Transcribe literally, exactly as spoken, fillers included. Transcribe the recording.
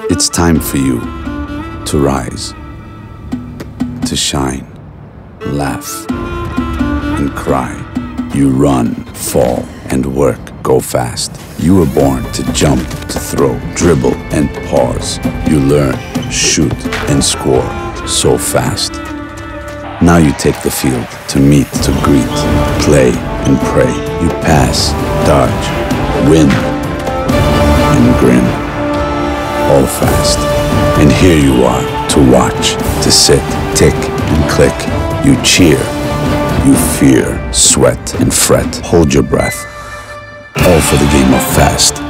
It's time for you to rise, to shine, laugh, and cry. You run, fall, and work, go fast. You were born to jump, to throw, dribble, and pause. You learn, shoot, and score so fast. Now you take the field to meet, to greet, play, and pray. You pass, dodge, win, and grin. All fast. And here you are, to watch, to sit, tick, and click. You cheer, you fear, sweat, and fret. Hold your breath. All for the game of fast.